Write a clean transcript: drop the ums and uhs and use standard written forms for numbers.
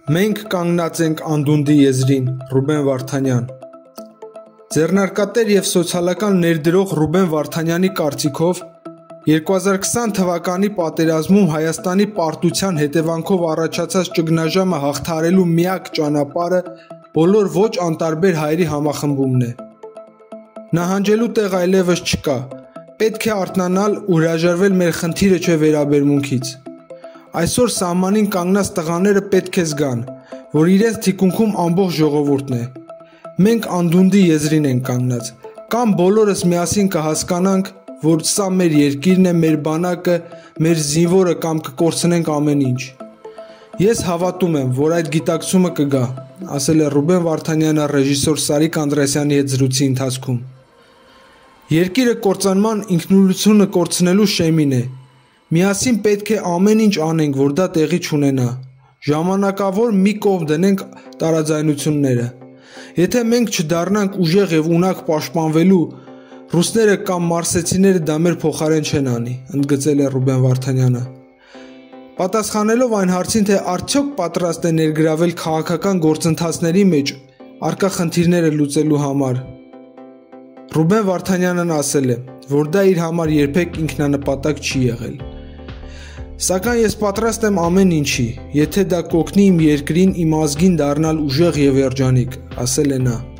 Մենք կանգնած ենք անդունդի եզրին, Ռուբեն Վարդանյան։ Ձեռնարկատեր և սոցիալական ներդրող Ռուբեն Վարդանյանի կարծիքով 2020 թվականի պատերազմում Հայաստանի պարտության հետևանքով առաջացած ճգնաժամը հաղթահարելու միակ ճանապարհը բոլոր ոչ անտարբեր հայերի համախմբումն է։ Նահանջելու տեղ այլևս չկա, պետք է արթնանալ ու հրաժարվել մեր խնդիրը չէ վերաբերմունքից։ Այսօր սահմանին կանգնած տղաները պետք է զգան, որ իրենց թիկունքում ամբողջ ժողովուրդն է։ Մենք անդունդի եզրին ենք կանգնած, կամ բոլորս միասին կհասկանանք, որ սա մեր երկիրն է, մեր բանակը, մեր զինվորը կամ կկորցնենք ամեն ինչ։ Ես հավատում եմ, որ այդ գիտակցումը կգա, ասել է Ռուբեն Վարդանյանը ռեժիսոր Սարիկ Անդրեասյանի հետ զրույցի ընթացքում։ Երկիրը կործանման ինքնուրույնությունը կորցնելու շեմին է։ Միասին պետք է ամեն ինչ անենք, որ դա տեղի չունենա։ Ժամանակավոր մի կողմ դնենք տարաձայնությունները։ Եթե մենք չդառնանք ուժեղ եւ ունակ պաշտպանվելու, ռուսները կամ մարսեցիները դա մեր փոխարեն չեն անի, ընդգծել է Ռուբեն Վարդանյանը։ Պատասխանելով այն հարցին, թե արդյոք պատրաստ է ներգրավել քաղաքական գործընթացների մեջ առկա խնդիրները լուծելու համար, Ռուբեն Վարդանյանն ասել է, որ դա իր համար երբեք ինքնանպատակ չի եղել։ Սակայն ես պատրաստ եմ ամեն ինչի, եթե դա կօգնի իմ երկրին, իմ ազգին դառնալ ուժեղ եւ երջանիկ, ասել է նա։